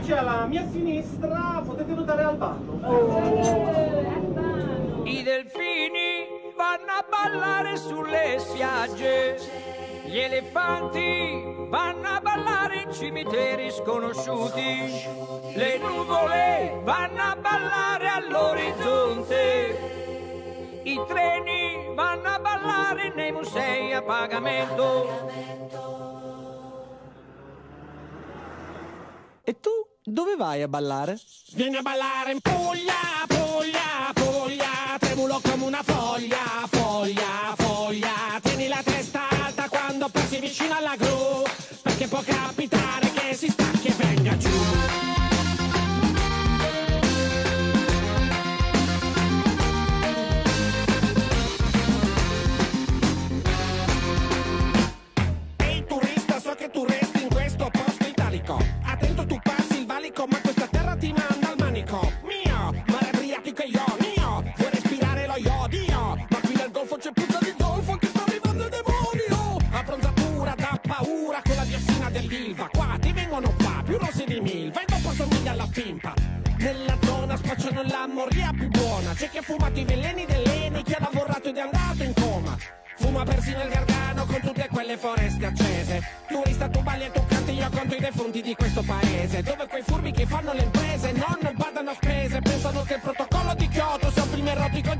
invece alla mia sinistra potete notare Albano. I delfini vanno a ballare sulle spiagge, gli elefanti vanno a ballare in cimiteri sconosciuti, le nuvole vanno a ballare all'orizzonte, i treni vanno a ballare nei musei a pagamento. E tu dove vai a ballare? Vieni a ballare in Puglia, Puglia, Puglia, tremulo come una foglia, foglia, foglia. Tieni la testa alta quando passi vicino alla gru, perché può capitare che si stacchi e venga giù. Ehi turista, so che tu resti in questo posto italico. Attento, tu passi il valico, ma questa terra ti manda al manico. Mio, mare Adriatico e io, mio, vuoi respirare lo iodio? Ma qui nel golfo c'è puzza di zolfo che sta arrivando il demonio. Abbronzatura da paura con la diossina dell'Ilva. Qua ti vengono qua, più rossi di milva, e dopo somiglia alla pimpa. Nella zona spacciano la moria più buona. C'è chi ha fumato i veleni dell'Eni, chi ha lavorato ed è andato in coma. Fuma persino il Gargano con tutte quelle foreste accese. Turista, tu balli e tu canti, io conto i defunti di questo paese, dove quei furbi che fanno le imprese non badano a spese. Pensano che il protocollo di Kyoto sia un film erotico